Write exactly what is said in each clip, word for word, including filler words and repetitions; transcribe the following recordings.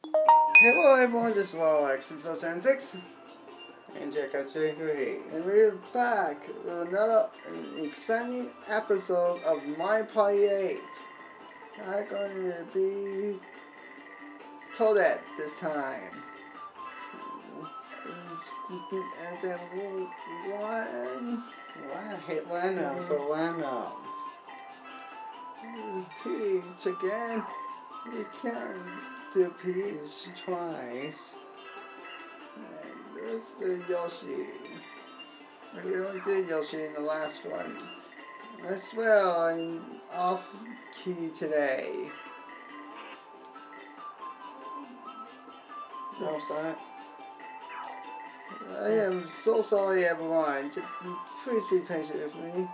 Hello everyone, this is Wildwax from Phil seventy-six and Jack out three, and we're back with another exciting episode of Mario Party eight. I'm going to be Toadette this time. And then one, one hit one up for one up. Peach again. You can do Peach twice. And there's the Yoshi. We only did Yoshi in the last one. As well, I'm off key today. Oops. I am so sorry, everyone. Just please be patient with me.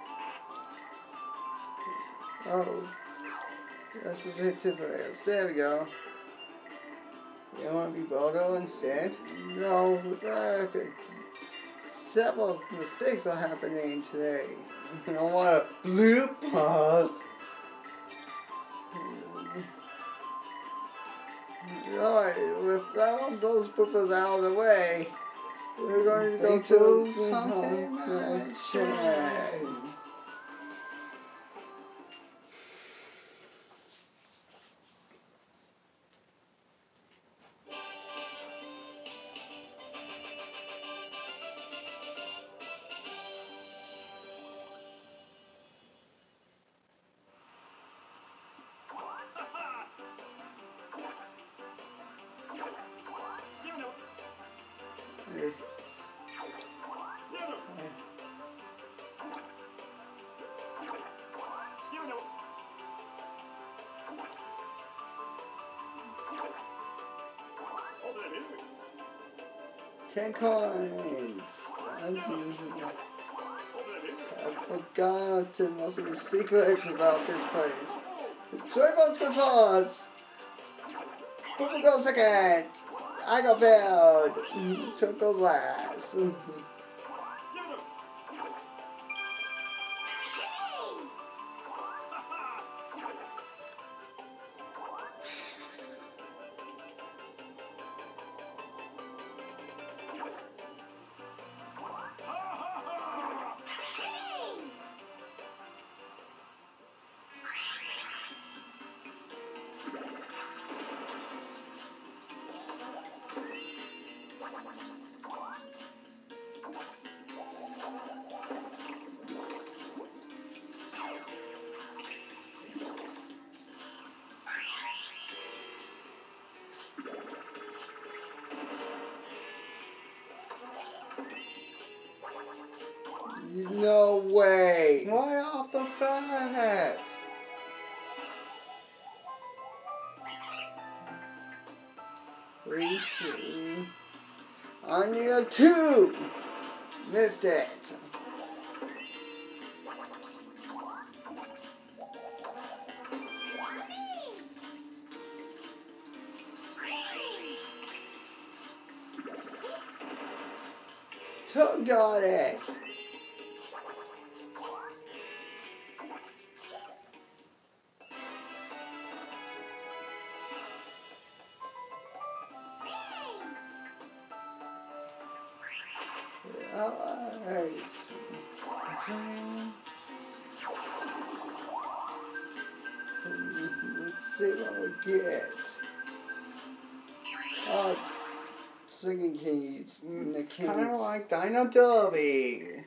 Oh, that's supposed to hit tip rails. There we go. You don't want to be Bodo instead? No, there are several mistakes are happening today. I don't want a blue pause. Alright, with all those bloopers out of the way, we're going to go to Haunted Mansion. There's ten coins. I forgot to most of the secrets about this place. Joyful controls. People go second. I got failed. Took goes last. No way! Why off the bat? Racing. On your two! Missed it. Toad got it. Alright. Let's see what we get. Oh, swinging keys. It's kind of like Dino Derby.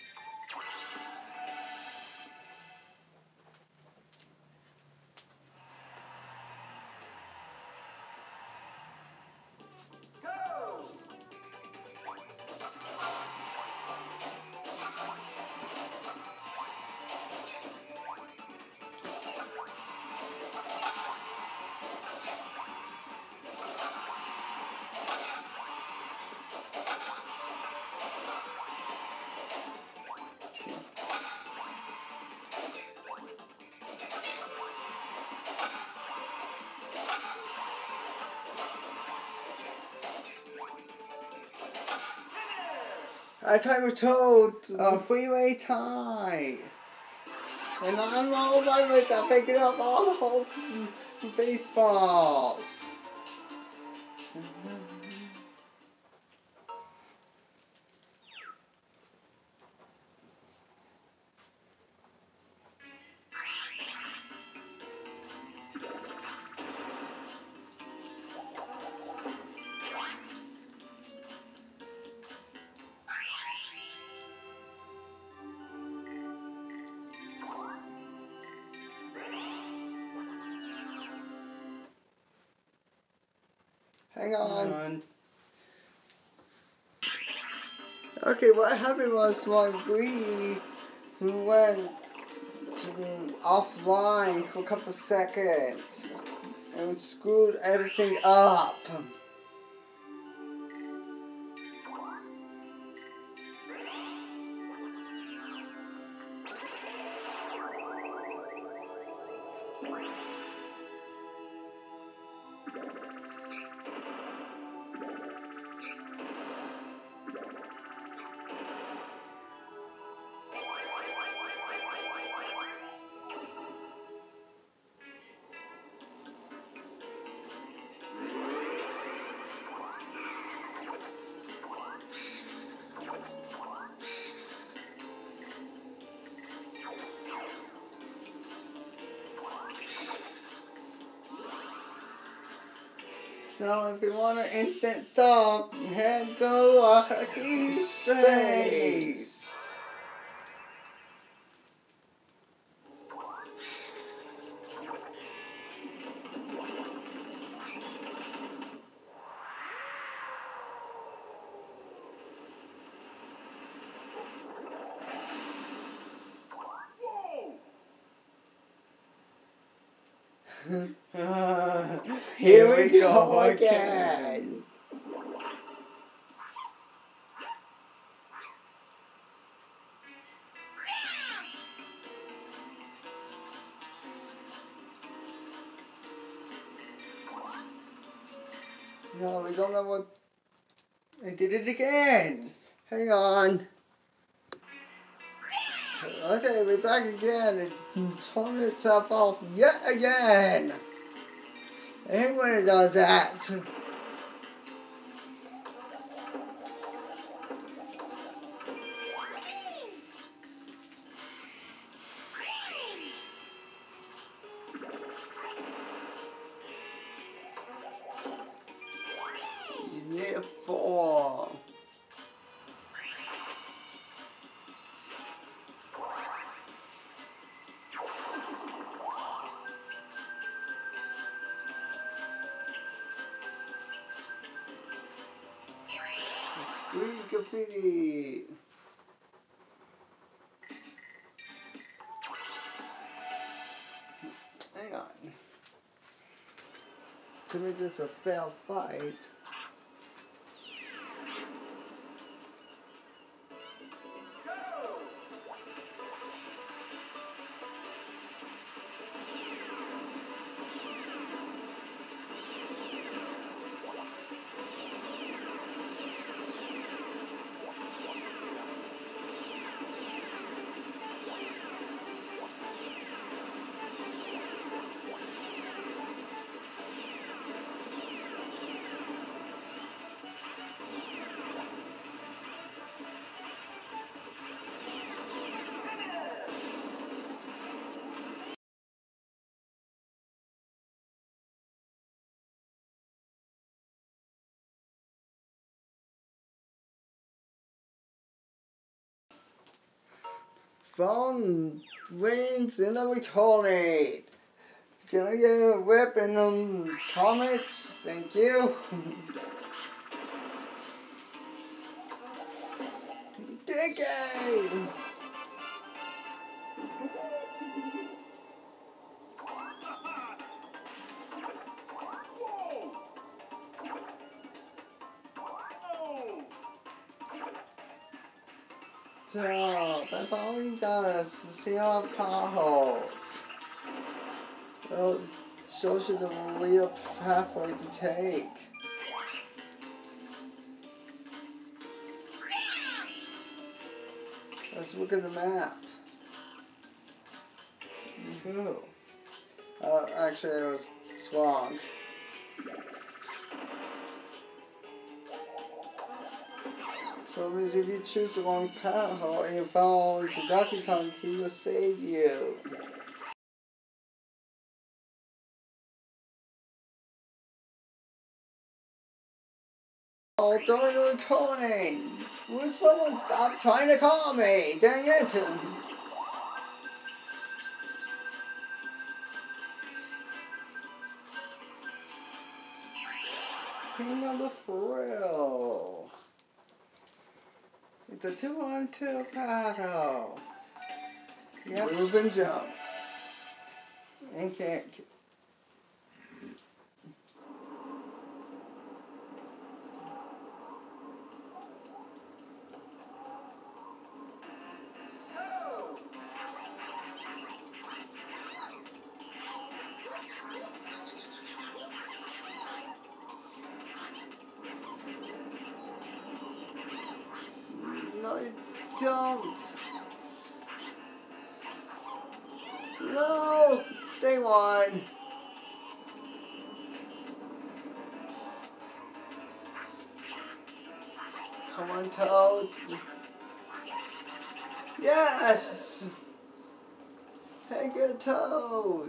I thought we were told a freeway tie. And I'm all my mates are picking up all those baseballs. Hang on. Okay, what happened was when we went to offline for a couple seconds and it screwed everything up. So if you want an instant stop, head to Wacky Space. uh, here, here we go, go again. No, we don't know what... I did it again. Hang on. Okay, we're back again. It turned itself off yet again. I hate when it does that. You need a four. Green graffiti. Hang on. To make this a fair fight. Phone wins in a recording. Can I get a whip in the comments? Thank you. Dig it! So, that's all we got is to see our potholes. Well, it shows you the real pathway to take. Let's look at the map. Ooh. Uh, actually, I was wrong. So it means if you choose the wrong pothole and you fall into Donkey Kong, he will save you. Oh, during the recording! Will someone stop trying to call me? Dang it! king of the thrill. It's a two on two battle. Yep. Move and jump. And kick. No, you don't. No, they won. Come on, Toad. Yes. Hey, good Toad.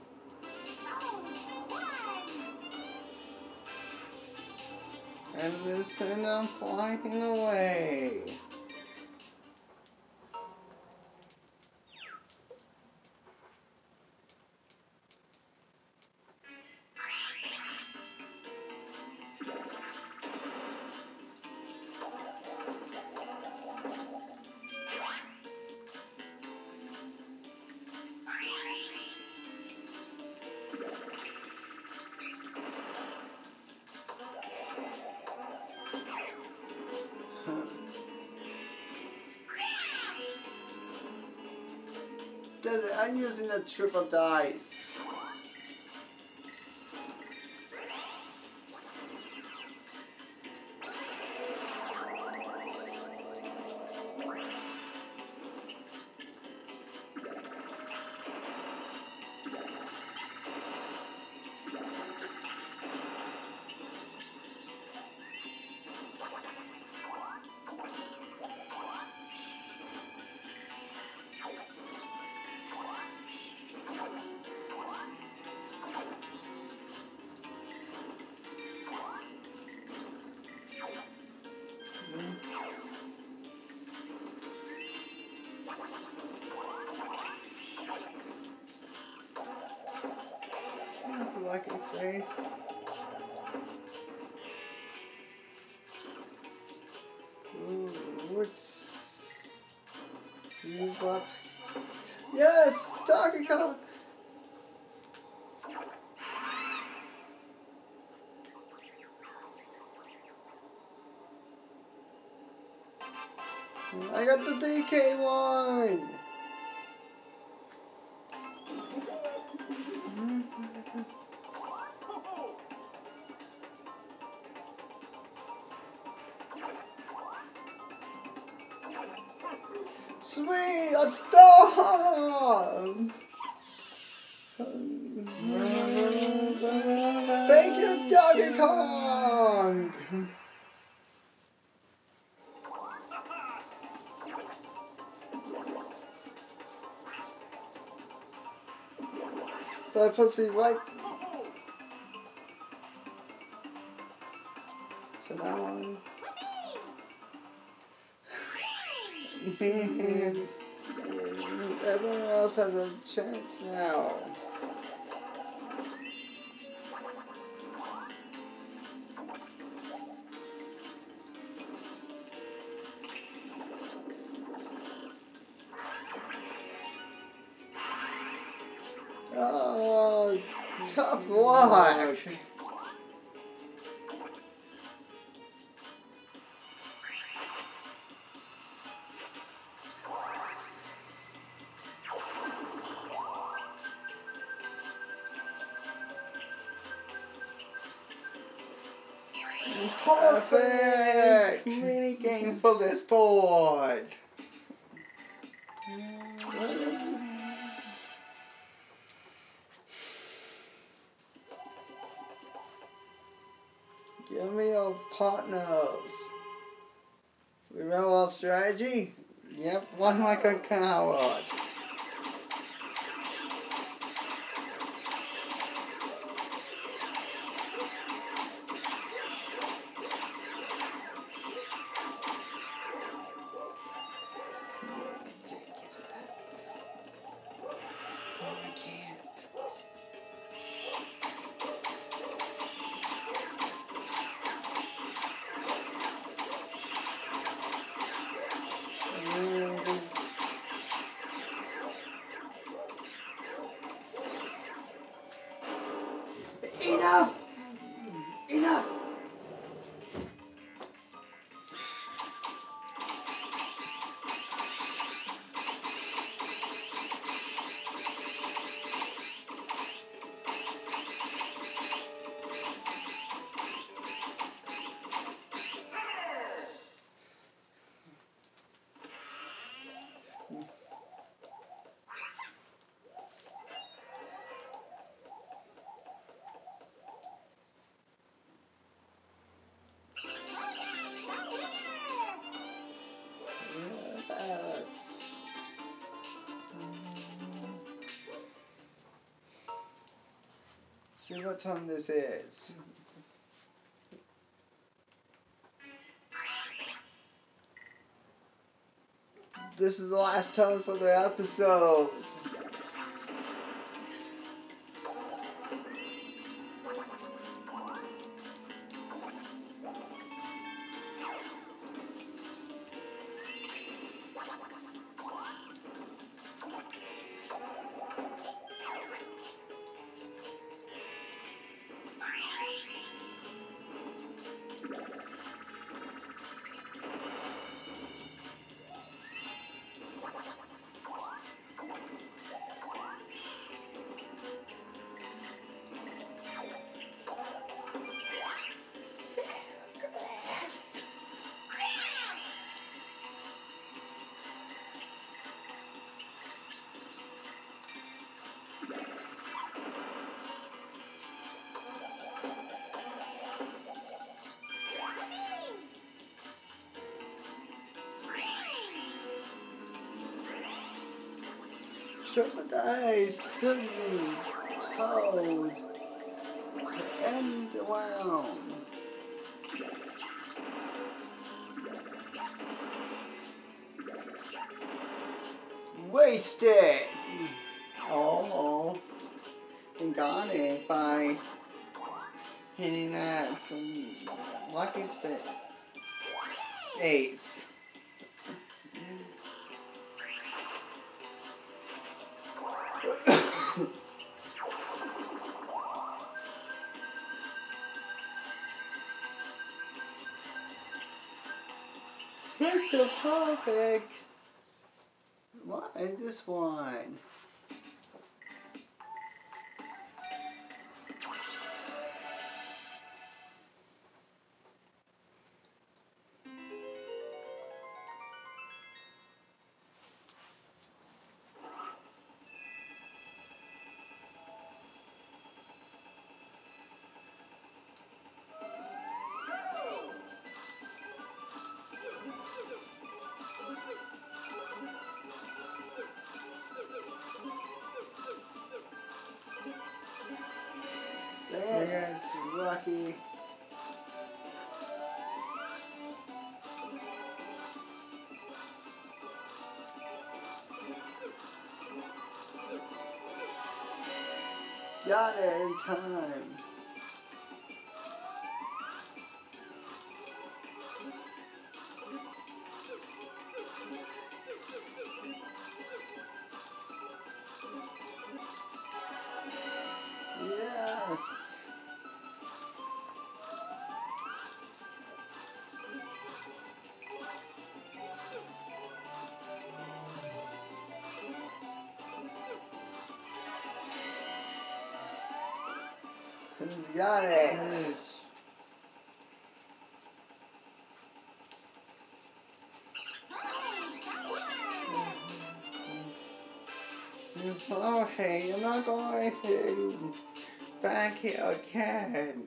And listen, I'm flying away. I'm using the triple dice. That's a lucky face. Ooh, it's seems up. Yes, Donkey Kong. I got the D K one. Sweet, let's stop! Thank you, Donkey Kong! But I'm supposed to be right. So now I'm... Everyone else has a chance now. Oh, tough luck. Perfect mini game for this board. Give me your partners. Remember our strategy? Yep, one like a coward. what time this is. This is the last time for the episode. Jeopardize to Toad to end the round. Wasted! Oh, and got it by hitting that some lucky spin. Ace. Picture perfect. Why this one? That's lucky. Got it in time. Yes. Got it. Yes. It's okay, you're not going to back here again.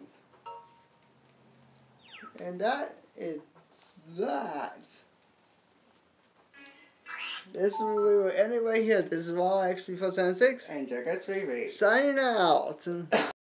And that is that. This we will end it right here. This is Wall X three four seven six and Jack S V V. signing out.